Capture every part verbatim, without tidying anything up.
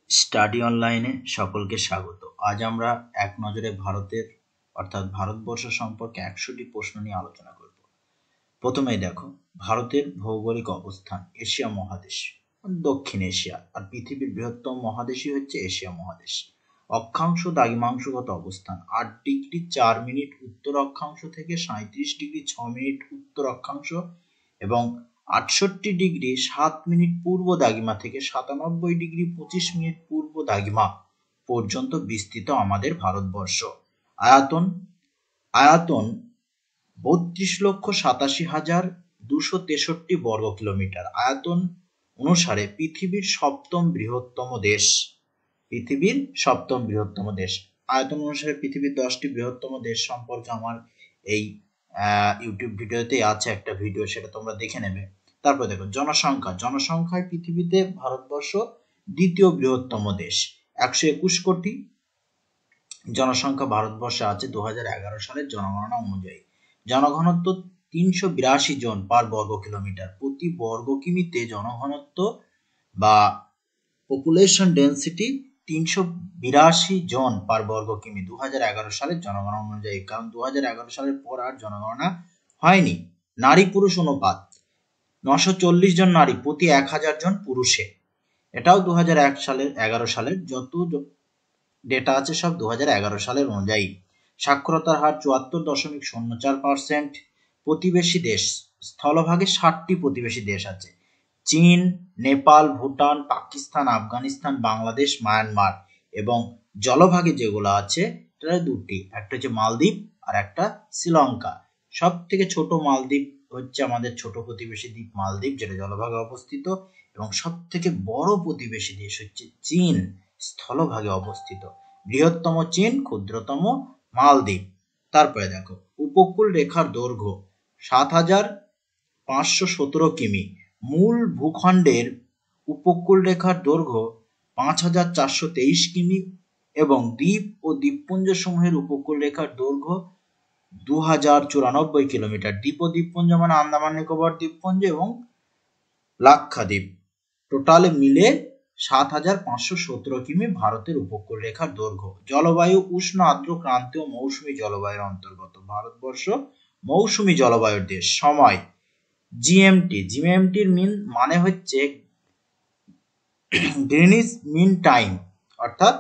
Study অনলাইনে সকলকে স্বাগত। আজ আমরা এক নজরে ভারতের অর্থাৎ ভারতবর্ষ সম্পর্কে একশোটি প্রশ্ন নিয়ে আলোচনা করব। প্রথমেই দেখো, ভারতের ভৌগোলিক অবস্থান এশিয়া মহাদেশ, দক্ষিণ এশিয়া, আর পৃথিবীর বৃহত্তম মহাদেশই হচ্ছে এশিয়া মহাদেশ। অক্ষাংশ দ্রাঘিমাংশগত অবস্থান আট ডিগ্রি চার মিনিট উত্তর অক্ষাংশ থেকে সাঁইত্রিশ ডিগ্রি ছ মিনিট উত্তর অক্ষাংশ এবং আটষট্টি ডিগ্রি সাত মিনিট পূর্ব দ্রাঘিমা থেকে সাতানব্বই ডিগ্রি পঁচিশ মিনিট পূর্ব দ্রাঘিমা পর্যন্ত বিস্তৃত আমাদের ভারতবর্ষ। আয়তন আয়তন বত্রিশ লক্ষ সাতাশি হাজার দুশো তেষট্টি বর্গ কিলোমিটার। আয়তন অনুসারে পৃথিবীর সপ্তম বৃহত্তম দেশ। পৃথিবীর সপ্তম বৃহত্তম দেশ। আয়তন অনুসারে পৃথিবীর দশটি বৃহত্তম দেশ সম্পর্কে আমার এই ইউটিউব ভিডিওতে আছে একটা ভিডিও, সেটা তোমরা দেখে নেবে। তারপর দেখো জনসংখ্যা। জনসংখ্যায় পৃথিবীতে ভারতবর্ষ দ্বিতীয় বৃহত্তম দেশ, একশো একুশ কোটি জনসংখ্যা ভারতবর্ষে আছে দু হাজার এগারো সালের জনগণনা অনুযায়ী। জনঘনত্ব তিনশো বিরাশি জন পার বর্গ কিলোমিটার। প্রতি বর্গ কিমিতে জনঘনত্ব বা পপুলেশন ডেন্সিটি তিনশো বিরাশি জন পার বর্গ কিমি দু হাজার এগারো সালের জনগণনা অনুযায়ী, কারণ দু হাজার এগারো সালের পর আর জনগণনা হয়নি। নারী পুরুষ অনুপাত নশো চল্লিশ জন নারী প্রতি এক হাজার জন পুরুষে। এটাও দু হাজার এক সালের এগারো সালের যত ডেটা আছে সব দু হাজার এগারো সালের অনুযায়ী। সাক্ষরতার হার চুয়াত্তর দশমিক শূন্য চার পার্সেন্ট। প্রতিবেশী দেশ স্থলভাগে ষাটটি প্রতিবেশী দেশ আছে: চীন, নেপাল, ভুটান, পাকিস্তান, আফগানিস্তান, বাংলাদেশ, মায়ানমার। এবং জলভাগে যেগুলো আছে সেটা দুটি, একটা হচ্ছে মালদ্বীপ আর একটা শ্রীলঙ্কা। সব থেকে ছোট মালদ্বীপ হচ্ছে আমাদের ছোট প্রতিবেশী দ্বীপ মালদ্বীপ, যেটা জলভাগে অবস্থিত, এবং সব থেকে বড় প্রতিবেশী দেশ হচ্ছে চীন, স্থলভাগে অবস্থিত। বৃহত্তম চীন, ক্ষুদ্রতম মালদ্বীপ। তারপরে দেখো উপকূল রেখার দৈর্ঘ্য সাত হাজার পাঁচশো সতেরো কিমি। মূল ভূখণ্ডের উপকূল রেখার দৈর্ঘ্য পাঁচ হাজার চারশো তেইশ কিমি এবং দ্বীপ ও দ্বীপপুঞ্জ সমূহের উপকূল রেখার দৈর্ঘ্য দু হাজার চুরানব্বই কিলোমিটার। দ্বীপ ও দ্বীপপুঞ্জ মানে আন্দামান নিকোবর দ্বীপপুঞ্জ এবং লাক্ষাদ্বীপ, টোটালে মিলে সাত হাজার পাঁচশো সতেরো কিমি ভারতের উপকূল রেখার দৈর্ঘ্য। জলবায়ু উষ্ণ আর্দ্র ক্রান্তীয় মৌসুমী জলবায়ুর অন্তর্গত। ভারতবর্ষ মৌসুমী জলবায়ুর দেশ। সময় জিএমটি। জিএমটির মিন মানে হচ্ছে গ্রিনিচ মিন টাইম, অর্থাৎ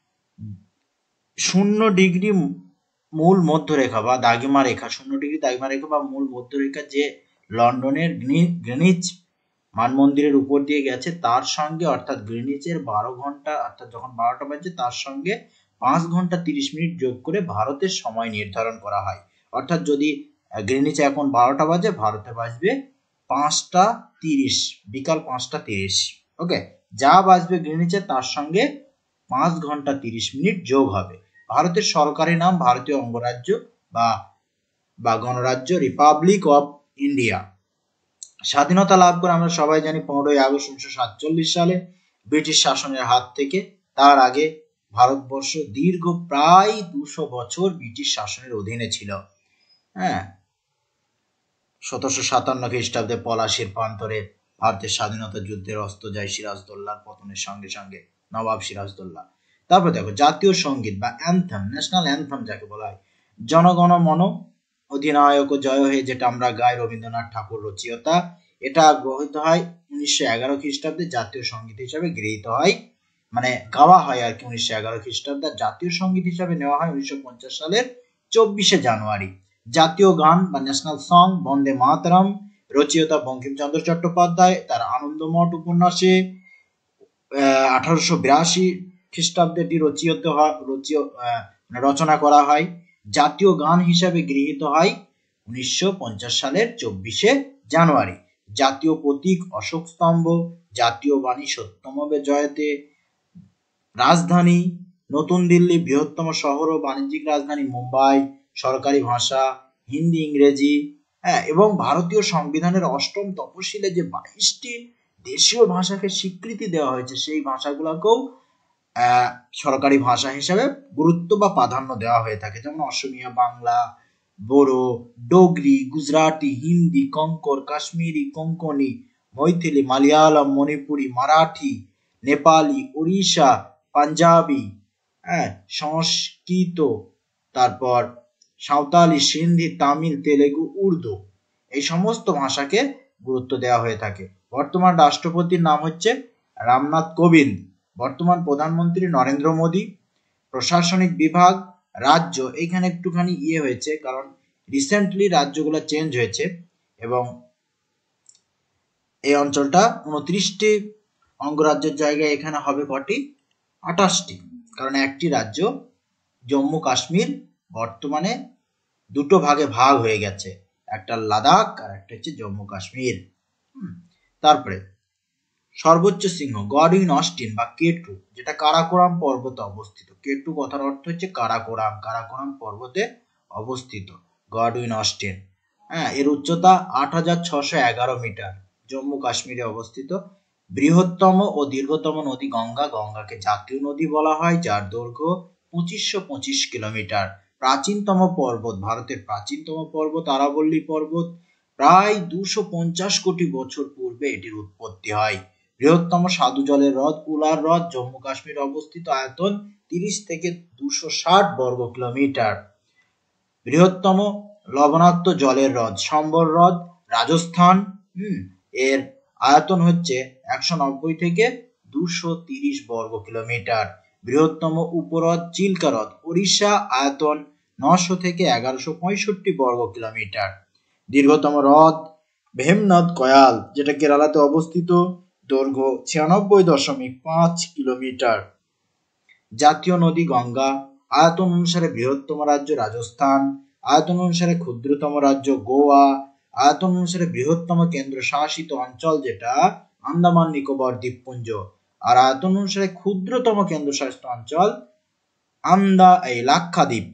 শূন্য ডিগ্রি মূল মধ্যরেখা বা দাগিমা রেখা, শূন্য ডিগ্রি দাগিমা রেখা বা মূল মধ্যরেখা যে লন্ডনের গ্রিনিচ মানমন্দিরের উপর দিয়ে গেছে তার সঙ্গে, অর্থাৎ গ্রিনিচের বারো ঘন্টা, অর্থাৎ যখন বারোটা বাজে তার সঙ্গে পাঁচ ঘন্টা তিরিশ মিনিট যোগ করে ভারতের সময় নির্ধারণ করা হয়। অর্থাৎ যদি গ্রিনিচে এখন বারোটা বাজে, ভারতে বাজবে পাঁচটা তিরিশ, বিকাল পাঁচটা তিরিশ। ওকে, যা বাজবে গ্রিনিচে তার সঙ্গে পাঁচ ঘন্টা তিরিশ মিনিট যোগ হবে। ভারতের সরকারি নাম ভারতীয় অঙ্গরাজ্য বা বা গণরাজ্য রিপাবলিক অফ ইন্ডিয়া। স্বাধীনতা লাভ করে আমরা সবাই জানি পনেরোই আগস্ট উনিশশো সাতচল্লিশ সালে ব্রিটিশ শাসনের হাত থেকে। তার আগে ভারতবর্ষ দীর্ঘ প্রায় দুশো বছর ব্রিটিশ শাসনের অধীনে ছিল। হ্যাঁ, সতেরোশো সাতান্ন খ্রিস্টাব্দে পলাশির প্রান্তরে ভারতের স্বাধীনতা যুদ্ধের অস্ত যায় সিরাজদৌল্লার পতনের সঙ্গে সঙ্গে, নবাব সিরাজদৌল্লা। তারপর দেখো জাতীয় সঙ্গীত বা অ্যান্থেম, ন্যাশনাল অ্যান্থেম যাকে বলা হয়। জনগণ মন অধিনায়ক জয় হে, যেটা আমরা গাই, রবীন্দ্রনাথ ঠাকুর রচিয়তা। এটা গ্রহীত হয় উনিশশো এগারো খ্রিস্টাব্দে, জাতীয় সঙ্গীত হিসাবে গৃহীত হয়, মানে গাওয়া হয় আর কি উনিশশো এগারো খ্রিস্টাব্দে। জাতীয় সঙ্গীত হিসাবে নেওয়া হয় উনিশশো পঞ্চাশ সালের চব্বিশে জানুয়ারি। জাতীয় গান বা ন্যাশনাল সং বন্দে মাতরম, রচয়িতা বঙ্কিমচন্দ্র চট্টোপাধ্যায়। তার আনন্দমঠ উপন্যাসে আহ আঠারোশো বিরাশি খ্রিস্টাব্দে এটি রচিত রচনা করা হয়। জাতীয় গান হিসাবে গৃহীত হয় উনিশশো পঞ্চাশ সালের চব্বিশে জানুয়ারি। জাতীয় প্রতীক অশোক স্তম্ভ। জাতীয় বাণী সত্যমবে জয়তে। রাজধানী নতুন দিল্লি, বৃহত্তম শহর ও বাণিজ্যিক রাজধানী মুম্বাই। সরকারি ভাষা হিন্দি, ইংরেজি। হ্যাঁ, এবং ভারতীয় সংবিধানের অষ্টম তফসিলে যে বাইশটি দেশীয় ভাষাকে স্বীকৃতি দেওয়া হয়েছে, সেই ভাষাগুলোকেও আহ সরকারি ভাষা হিসাবে গুরুত্ব বা প্রাধান্য দেওয়া হয়ে থাকে, যেমন অসমিয়া, বাংলা, बोरो, डोगरी, गुजराती, हिंदी, कंकड़, काश्मीरी, कोंकणी, मैथिली, मलयालम, मणिपुरी, मराठी, নেপালি, উড়িষ্যা, পাঞ্জাবি, হ্যাঁ, সংস্কৃত, তারপর সাঁওতালি, সিন্ধি, তামিল, তেলেগু, উর্দু, এই সমস্ত ভাষাকে গুরুত্ব দেওয়া হয়ে থাকে। বর্তমান রাষ্ট্রপতির নাম হচ্ছে রামনাথ কোবিন্দ। বর্তমান প্রধানমন্ত্রী নরেন্দ্র মোদী। প্রশাসনিক বিভাগ, রাজ্য, এইখানে একটুখানি ইয়ে হয়েছে কারণ রিসেন্টলি রাজ্যগুলো চেঞ্জ হয়েছে এবং এই অঞ্চলটা উনত্রিশটি অঙ্গরাজ্যের জায়গায় এখানে হবে কটি? আঠাশটি, কারণ একটি রাজ্য জম্মু কাশ্মীর বর্তমানে দুটো ভাগে ভাগ হয়ে গেছে, একটা লাদাখ আর একটা হচ্ছে জম্মু কাশ্মীর। তারপরে সর্বোচ্চ সিংহ গডউইন অস্টিন বা কেটু, যেটা কারাকোরাম পর্বতে অবস্থিত। কেটু কথার অর্থ হচ্ছে কারাকোরাম, কারাকোরাম পর্বতে অবস্থিত গডউইন অস্টিন। হ্যাঁ, এর উচ্চতা আট হাজার ছশো এগারো মিটার, জম্মু কাশ্মীরে অবস্থিত। বৃহত্তম ও দীর্ঘতম নদী গঙ্গা, গঙ্গাকে জাতীয় নদী বলা হয়, যার দৈর্ঘ্য পঁচিশশো পঁচিশ কিলোমিটার। প্রাচীনতম পর্বত, ভারতের প্রাচীনতম পর্বত আরাবল্লী পর্বত, প্রায় দুশো পঞ্চাশ কোটি বছর পূর্বে এটির উৎপত্তি হয়। বৃহত্তম স্বাদু জলের হ্রদ উলার হ্রদ, জম্মু কাশ্মীর অবস্থিত, আয়তন তিরিশ থেকে দুশো ষাট বর্গ কিলোমিটার। বৃহত্তম লবণাক্ত জলের হ্রদ সম্বর হ্রদ, রাজস্থান, হম এর আয়তন হচ্ছে একশো নব্বই থেকে দুশো তিরিশ বর্গ কিলোমিটার। বৃহত্তম উপহ্রদ চিল্কা হ্রদ, উড়িষ্যা, আয়তন নশো থেকে এগারোশো পঁয়ষট্টি বর্গ কিলোমিটার। দীর্ঘতম হ্রদ ভেমনদ কয়াল, যেটা কেরালাতে অবস্থিত, দৈর্ঘ্য ছিয়ানব্বই দশমিক পাঁচ কিলোমিটার। জাতীয় নদী গঙ্গা, আয়তন অনুসারে বৃহত্তম রাজ্য রাজস্থান, আয়তন অনুসারে ক্ষুদ্রতম রাজ্য গোয়া, আয়তন অনুসারে বৃহত্তম কেন্দ্র শাসিত অঞ্চল যেটা আন্দামান নিকোবর দ্বীপপুঞ্জ, আর আয়তন অনুসারে ক্ষুদ্রতম কেন্দ্র শাসিত অঞ্চল আন্দা এই লাক্ষাদ্বীপ।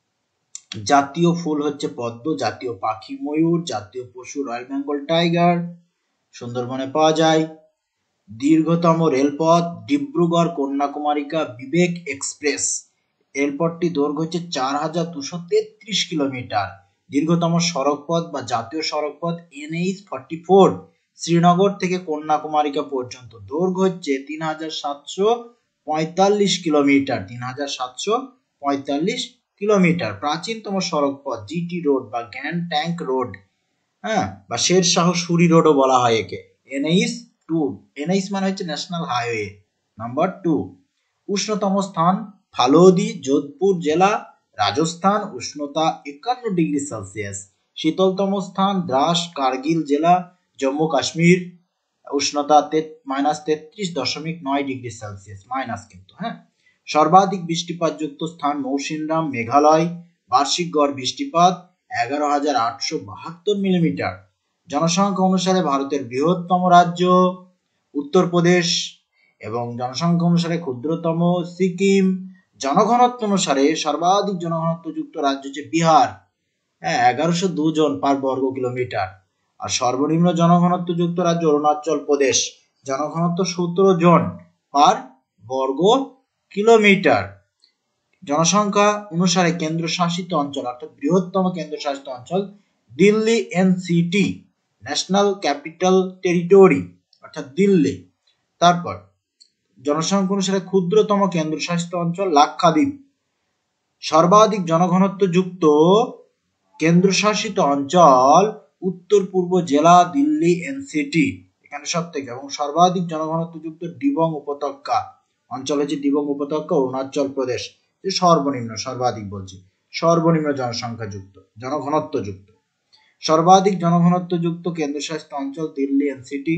জাতীয় ফুল হচ্ছে পদ্ম, জাতীয় পাখি ময়ূর, জাতীয় পশু রয়্যাল বেঙ্গল টাইগার, সুন্দরবনে পাওয়া যায়। দীর্ঘতম রেলপথ ডিব্রুগড় কন্যাকুমারিকা বিবেক এক্সপ্রেস, রেলপথটি দৈর্ঘ্য হচ্ছে চার হাজার দুশো তেত্রিশ কিলোমিটার। দীর্ঘতম সড়কপথ বা জাতীয় সড়কপথ এনএইচ ফর্টি ফোর, শ্রীনগর থেকে কন্যাকুমারিকা পর্যন্ত, দৈর্ঘ্য হচ্ছে তিন হাজার সাতশো পঁয়তাল্লিশ কিলোমিটার, তিন হাজার সাতশো পঁয়তাল্লিশ কিলোমিটার। প্রাচীনতম সড়কপথ জিটি রোড বা গ্র্যান্ড ট্যাঙ্ক রোড, হ্যাঁ, বা শেরশাহ সুরি রোডও বলা হয় একে, এনএইচ টু, এনএইচ মানে হচ্ছে ন্যাশনাল হাইওয়ে নাম্বার টু। উষ্ণতম স্থান ফালোদি, যোধপুর জেলা, রাজস্থান, উষ্ণতা একান্ন ডিগ্রি সেলসিয়াস। শীতলতম স্থান দ্রাস, কার্গিল জেলা, জম্মু কাশ্মীর, উষ্ণতা মাইনাস তেত্রিশ দশমিক নয় ডিগ্রি সেলসিয়াস, মাইনাস কিন্তু, হ্যাঁ। সর্বাধিক বৃষ্টিপাতযুক্ত স্থান মৌসিনরাম, মেঘালয়, বার্ষিক গড় বৃষ্টিপাত এগারো হাজার আটশো বাহাত্তর মিলিমিটার। জনসংখ্যা অনুসারে ভারতের বৃহত্তম রাজ্য উত্তরপ্রদেশ এবং জনসংখ্যা অনুসারে ক্ষুদ্রতম সিকিম। জনঘনত্ব অনুসারে সর্বাধিক জনঘনত্ব যুক্ত রাজ্য হচ্ছে বিহার, হ্যাঁ, এগারোশো দুই জন পার বর্গ কিলোমিটার। আর সর্বনিম্ন জনঘনত্ব যুক্ত রাজ্য অরুণাচল প্রদেশ, জনঘনত্ব সতেরো জন পার বর্গ কিলোমিটার। জনসংখ্যা অনুসারে কেন্দ্রশাসিত অঞ্চল অর্থাৎ বৃহত্তম কেন্দ্রশাসিত অঞ্চল Delhi NCT, national capital territory, অর্থাৎ দিল্লি। তারপর জনসংখ্যা অনুসারে ক্ষুদ্রতম কেন্দ্রশাসিত অঞ্চল লাক্ষাদ্বীপ। সর্বাধিক জনঘনত্ব যুক্ত কেন্দ্রশাসিত অঞ্চল উত্তর পূর্ব জেলা দিল্লি এনসিটি, এখানে সব থেকে, এবং সর্বাধিক জনঘনত্ব যুক্ত ডিবং উপত্যকা অঞ্চল হচ্ছে ডিবং উপত্যকা, অরুণাচল প্রদেশ। সর্বনিম্ন, সর্বাধিক বলছি, সর্বনিম্ন জনসংখ্যা যুক্ত, জনঘনত্ব যুক্ত। সর্বাধিক জনঘনত্ব যুক্ত কেন্দ্রশাসিত অঞ্চল দিল্লি এনসিটি,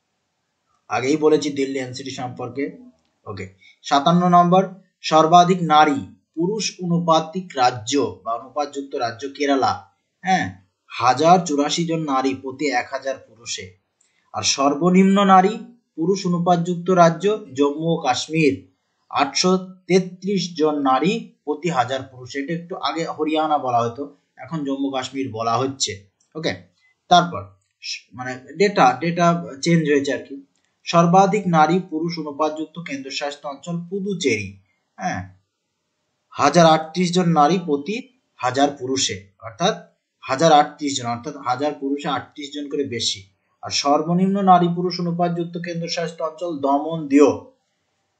আগেই বলেছি দিল্লি এনসিটি সম্পর্কে, ওকে। সাতান্ন নম্বর সর্বাধিক নারী পুরুষ অনুপাতিক রাজ্য বা অনুপাতযুক্ত রাজ্য কেরালা, হ্যাঁ, হাজার চুরাশি জন নারী প্রতি এক হাজার পুরুষে। আর সর্বনিম্ন নারী পুরুষ অনুপাতযুক্ত রাজ্য জম্মু ও কাশ্মীর, আটশো তেত্রিশ জন নারী প্রতি হাজার পুরুষ। এটা একটু আগে হরিয়ানা বলা হতো, এখন জম্মু কাশ্মীর বলা হচ্ছে, ওকে। তারপর মানে ডেটা ডেটা চেঞ্জ হয়েছে আর কি। সর্বাধিক নারী পুরুষ অনুপাতযুক্ত কেন্দ্রশাসিত অঞ্চল পুদুচেরি, হ্যাঁ, হাজার আটত্রিশ জন নারী প্রতি হাজার পুরুষে, অর্থাৎ হাজার আটত্রিশ জন, অর্থাৎ হাজার পুরুষে আটত্রিশ জন করে বেশি। আর সর্বনিম্ন নারী পুরুষ অনুপাতযুক্ত কেন্দ্রশাসিত অঞ্চল দমন দিউ,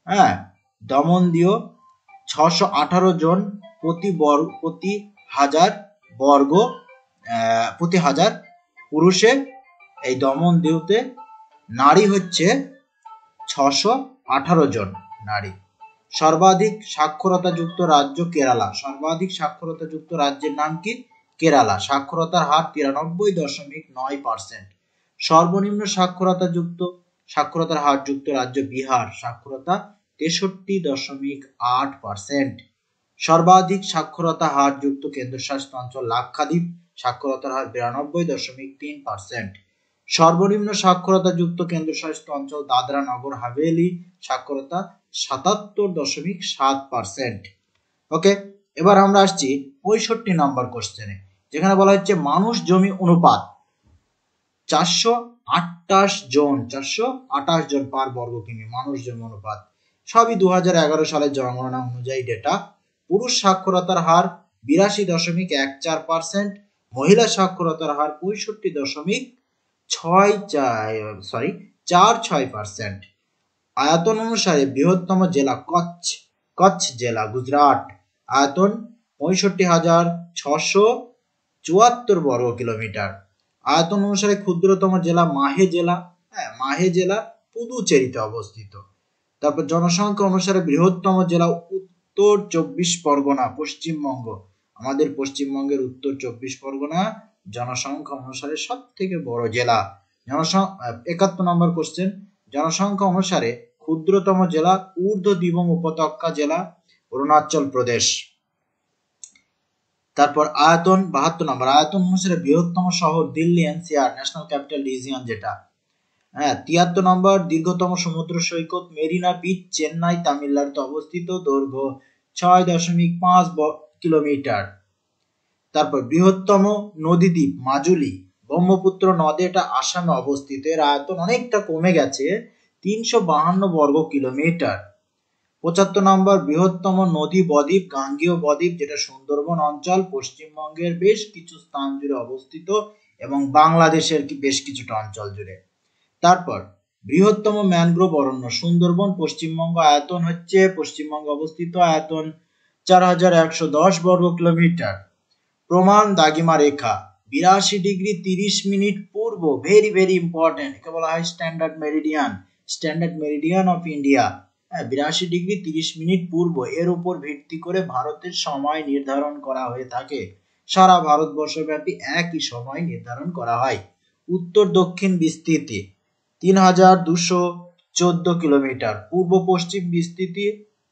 হ্যাঁ, দমনদীয় ছশো আঠারো জন প্রতি বর্গ প্রতি হাজার বর্গ প্রতি হাজার পুরুষে। এই দমনদীয়তে নারী হচ্ছে ছশো আঠারো জন নারী। সর্বাধিক সাক্ষরতাযুক্ত রাজ্য কেরালা। সর্বাধিক সাক্ষরতাযুক্ত রাজ্যের নাম কি? কেরালা। সাক্ষরতার হার তিরানব্বই দশমিক নয় পার্সেন্ট। সর্বনিম্ন সাক্ষরতাযুক্ত সাক্ষরতার হার যুক্ত রাজ্য বিহার। সাক্ষরতা তেষট্টি দশমিক আট পার্সেন্ট। সর্বাধিক সাক্ষরতা হার যুক্ত কেন্দ্রশাসিত অঞ্চল লাক্ষাদ্বীপ। সাক্ষরতার হার বিরানব্বই দশমিক তিন পার্সেন্ট। সর্বনিম্ন সাক্ষরতা যুক্ত কেন্দ্রশাসিত অঞ্চল দাদরা নগর হাভেলি। সাক্ষরতা সাতাত্তর দশমিক সাত পার্সেন্ট। ওকে, এবার আমরা আসছি পঁয়ষট্টি নম্বর কোশ্চেনে, যেখানে বলা হচ্ছে মানুষ জমি অনুপাত চারশো আটাশ জন চারশো আটাশ জন পার বর্গ কিমি। মানুষ জমি অনুপাত সবই দু হাজার এগারো সালের জনগণনা অনুযায়ী ডেটা। পুরুষ সাক্ষরতার হার বিরাশি দশমিক এক চার পার্সেন্ট। মহিলা সাক্ষরতার হার পঁয়ষট্টি দশমিক ছয় সরি চার ছয় পার্সেন্ট। আয়তন অনুসারে বৃহত্তম জেলা কচ্ছ। কচ্ছ জেলা গুজরাট। আয়তন পঁয়ষট্টি হাজার ছশো চুয়াত্তর বর্গ কিলোমিটার। আয়তন অনুসারে ক্ষুদ্রতম জেলা মাহে জেলা। হ্যাঁ, মাহে জেলা পুদুচেরিতে অবস্থিত। তারপর জনসংখ্যা অনুসারে বৃহত্তম জেলা উত্তর চব্বিশ পরগনা, পশ্চিমবঙ্গ। আমাদের পশ্চিমবঙ্গের উত্তর চব্বিশ পরগনা জনসংখ্যা অনুসারে সব থেকে বড় জেলা। জনসংখ্যা একাত্তর নম্বর কোশ্চেন, জনসংখ্যা অনুসারে ক্ষুদ্রতম জেলা ঊর্ধ্ব দিবং উপত্যকা জেলা, অরুণাচল প্রদেশ। তারপর আয়তন বাহাত্তর নম্বর, আয়তন অনুসারে বৃহত্তম শহর Delhi NCR, national capital region যেটা। হ্যাঁ, তিয়াত্তর নম্বর, দীর্ঘতম সমুদ্র সৈকত মেরিনা বিচ, চেন্নাই তামিলনাড়ুতে অবস্থিত, দৈর্ঘ্য ছয় দশমিক পাঁচ কিলোমিটার। তারপর বৃহত্তম নদীদ্বীপ মাজুলি, ব্রহ্মপুত্র নদী, এটা আসামে অবস্থিত। এর আয়তন অনেকটা কমে গেছে, তিনশো বাহান্ন বর্গ কিলোমিটার। পঁচাত্তর নম্বর, বৃহত্তম নদী বদ্বীপ গাঙ্গেয় বদ্বীপ, যেটা সুন্দরবন অঞ্চল, পশ্চিমবঙ্গের বেশ কিছু স্থান জুড়ে অবস্থিত এবং বাংলাদেশের বেশ কিছুটা অঞ্চল জুড়ে। তারপর বৃহত্তম ম্যানগ্রোভ অরণ্য সুন্দরবন, পশ্চিমবঙ্গ। আয়তন হচ্ছে পশ্চিমবঙ্গে অবস্থিত, আয়তন চার হাজার একশো দশ বর্গ কিলোমিটার। প্রমাণ দাগিমা রেখা বিরাশি ডিগ্রি তিরিশ মিনিট পূর্ব, ভেরি ভেরি ইম্পর্টেন্ট, একে বলা হয় standard meridian. Standard meridian of India. বিরাশি ডিগ্রি তিরিশ মিনিট পূর্ব, এর উপর ভিত্তি করে ভারতের সময় নির্ধারণ করা হয়ে থাকে। সারা ভারতবর্ষব্যাপী একই সময় নির্ধারণ করা হয়। উত্তর দক্ষিণ বিস্তৃতি তিন হাজার দুশো চোদ্দ কিলোমিটার। পূর্ব পশ্চিম বিস্তৃতি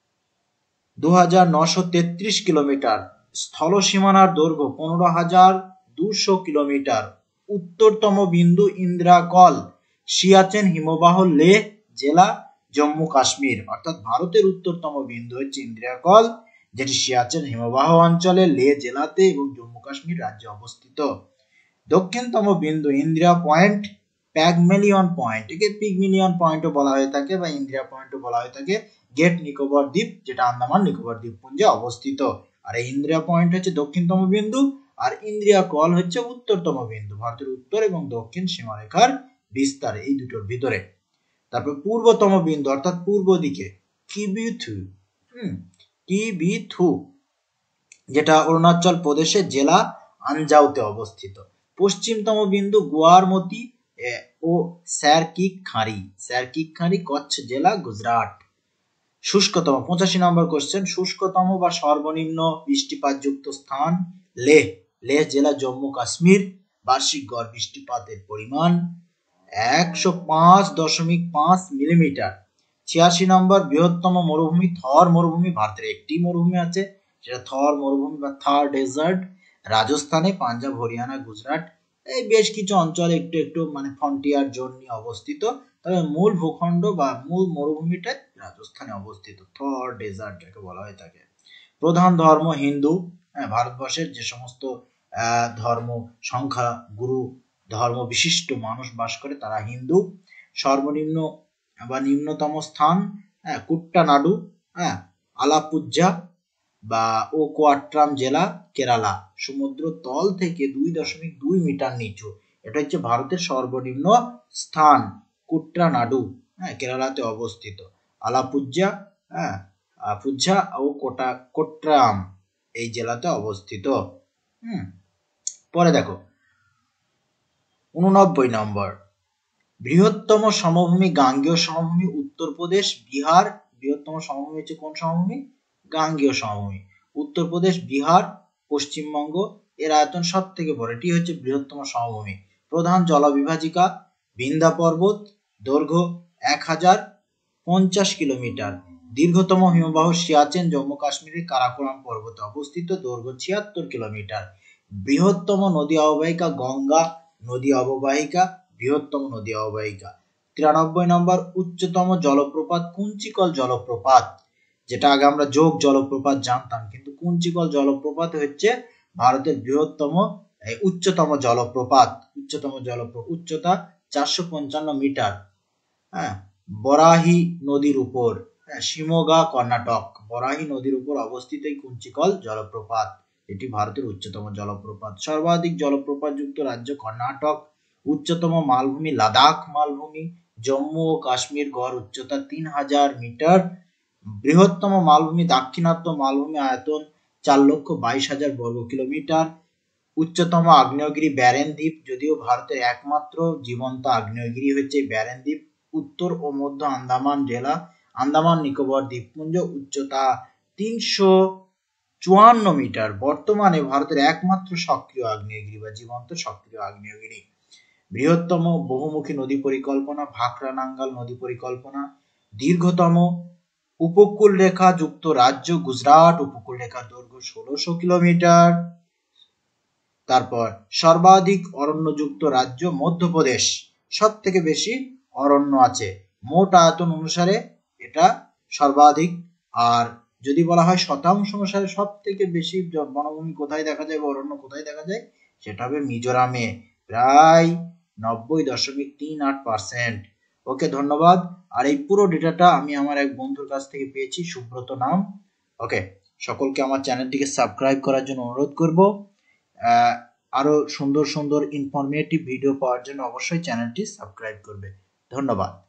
দু হাজার নশো তেত্রিশ কিলোমিটার। স্থল সীমানার দৈর্ঘ্য পনেরো হাজার দুশো কিলোমিটার। উত্তরতম বিন্দু ইন্দিরা কল, সিয়াচেন হিমবাহ, লেহ জেলা, জম্মু কাশ্মীর। অর্থাৎ ভারতের উত্তরতম বিন্দু হচ্ছে ইন্দিরা কল, যেটি সিয়াচেন হিমবাহ অঞ্চলে, লেহ জেলাতে এবং জম্মু কাশ্মীর রাজ্যে অবস্থিত। দক্ষিণতম বিন্দু ইন্দিরা পয়েন্ট, প্যাগমেলিয়ন পয়েন্ট, একে পিগমিলিয়ন পয়েন্টও বলা হয়ে থাকে বা ইন্দিরা পয়েন্টও বলা হয়ে থাকে। গ্রেট নিকোবর দ্বীপ, যেটা আন্দামান নিকোবর দ্বীপপুঞ্জে অবস্থিত। আর এই ইন্দিরা পয়েন্ট হচ্ছে দক্ষিণতম বিন্দু, আর ইন্দিরা কল হচ্ছে উত্তরতম বিন্দু। ভারতের উত্তর এবং দক্ষিণ সীমারেখার বিস্তার এই দুটোর ভিতরে। তারপর পূর্বতম বিন্দু অর্থাৎ পূর্ব দিকে কিবিথু, হুম কিবিথু, যেটা অরুণাচল প্রদেশের জেলা আনজাউতে অবস্থিত। পশ্চিমতম বিন্দু গুয়ারমতি ও স্যারকিক খাঁড়ি, স্যারকিক খাঁড়ি, কচ্ছ জেলা, গুজরাট। শুষ্কতম পঁচাশি নম্বর কোশ্চেন, শুষ্কতম বা সর্বনিম্ন বৃষ্টিপাতযুক্ত স্থান লেহ, লেহ জেলা, জম্মু কাশ্মীর। বার্ষিক গড় বৃষ্টিপাতের পরিমাণ একশো পাঁচ দশমিক পাঁচ মিলিমিটার। ছিয়াশি নম্বর, বৃহত্তম মরুভূমি থর মরুভূমি। ভারতের একটি মরুভূমি আছে, সেটা থর মরুভূমি বা থর ডেজার্ট, রাজস্থানে, পাঞ্জাব, হরিয়ানা, গুজরাট, এই বেশ কিছু অঞ্চল একটু একটু মানে ফ্রন্টিয়ার জোন নিয়ে অবস্থিত। তবে মূল ভূখণ্ড বা মূল মরুভূমিটা রাজস্থানে অবস্থিত, থর ডেজার্ট যাকে বলা হয়ে থাকে। প্রধান ধর্ম হিন্দু। হ্যাঁ, ভারতবর্ষের যে সমস্ত আহ ধর্ম সংখ্যা গুরু ধর্ম বিশিষ্ট মানুষ বাস করে তারা হিন্দু। সর্বনিম্ন বা নিম্নতম স্থান হ্যাঁ কুট্টানাডু, হ্যাঁ আলাপুজ্জা বা ও কোয়াট্রাম জেলা, কেরালা। সমুদ্র তল থেকে দুই দশমিক দুই মিটার নিচু। এটা হচ্ছে ভারতের সর্বনিম্ন স্থান কুট্টানাডু, হ্যাঁ কেরালাতে অবস্থিত। আলাপুঝা, হ্যাঁ পুঝা ও কোটা কোট্রাম এই জেলাতে অবস্থিত। হুম পরে দেখো উননব্বই নম্বর, বৃহত্তম সমভূমি গাঙ্গেয় সমভূমি উত্তরপ্রদেশ বিহার। বৃহত্তম সমভূমি হচ্ছে কোন সমভূমি? গাঙ্গেয় সমভূমি। উত্তরপ্রদেশ, বিহার, পশ্চিমবঙ্গ এর আয়তন সব থেকে বড়, এটি হচ্ছে বৃহত্তম সমভূমি। প্রধান জলবিভাজিকা বিন্ধ্যা পর্বত, দৈর্ঘ্য এক হাজার পঞ্চাশ কিলোমিটার। দীর্ঘতম হিমবাহ সিয়াচেন, জম্মু কাশ্মীরের কারাকোরাম পর্বতে অবস্থিত, দৈর্ঘ্য ছিয়াত্তর কিলোমিটার। বৃহত্তম নদী অববাহিকা গঙ্গা নদী অববাহিকা, বৃহত্তম নদী অববাহিকা। তিরানব্বই নম্বর, উচ্চতম জলপ্রপাত কুঞ্চিকল জলপ্রপাত, যেটা আগে আমরা যোগ জলপ্রপাত জানতাম, কিন্তু কুঞ্চিকল জলপ্রপাত হচ্ছে ভারতের বৃহত্তম উচ্চতম জলপ্রপাত। উচ্চতম জলপ্রপাত উচ্চতা চারশো পঞ্চান্ন মিটার। হ্যাঁ বরাহি নদীর উপর, হ্যাঁ শিমোগা কর্ণাটক, বরাহি নদীর উপর অবস্থিত এই কুঞ্চিকল জলপ্রপাত, এটি ভারতের উচ্চতম জলপ্রপাত। সর্বাধিক জলপ্রপাত যুক্ত রাজ্য কর্ণাটক। উচ্চতম মালভূমি লাদাখ মালভূমি। জম্মু ও কাশ্মীর গড় উচ্চতা তিন হাজার মিটার। বৃহত্তম মালভূমি দাক্ষিণাত্য মালভূমি, আয়তন চার লক্ষ বাইশ হাজার বর্গ কিলোমিটার। উচ্চতম আগ্নেয়গিরি ব্যারেন দ্বীপ, যদিও ভারতের একমাত্র জীবন্ত আগ্নেয়গিরি হচ্ছে ব্যারেন দ্বীপ। উত্তর ও মধ্য আন্দামান জেলা, আন্দামান নিকোবর দ্বীপপুঞ্জ, উচ্চতা তিনশো চুয়ান্ন মিটার। বর্তমানে ভারতের একমাত্র সক্রিয় আগ্নেয়গিরি বা জীবন্ত সক্রিয় আগ্নেয়গিরি। বৃহত্তম বহুমুখী নদী পরিকল্পনা ভাকরা নাঙ্গাল নদী পরিকল্পনা। দীর্ঘতম উপকূল রেখা যুক্ত রাজ্য গুজরাট, উপকূল রেখার দৈর্ঘ্য ষোলোশো কিলোমিটার। তারপর সর্বাধিক অরণ্যযুক্ত রাজ্য মধ্যপ্রদেশ, সব থেকে বেশি অরণ্য আছে, মোট আয়তন অনুসারে এটা সর্বাধিক। আর যদি বলা হয় শতাংশ অনুসারে সব থেকে বেশি বনভূমি কোথায় দেখা যায় বা অরণ্য কোথায় দেখা যায়, সেটা হবে মিজোরামে, প্রায় নব্বই দশমিক তিন আট পার্সেন্ট। ওকে ধন্যবাদ। আর এই পুরো ডেটাটা আমি আমার এক বন্ধুর কাছ থেকে পেয়েছি, সুব্রত নাম। ওকে, সকলকে আমার চ্যানেলটিকে সাবস্ক্রাইব করার জন্য অনুরোধ করব। আরো সুন্দর সুন্দর ইনফরমেটিভ ভিডিও পাওয়ার জন্য অবশ্যই চ্যানেলটি সাবস্ক্রাইব করবে। ধন্যবাদ।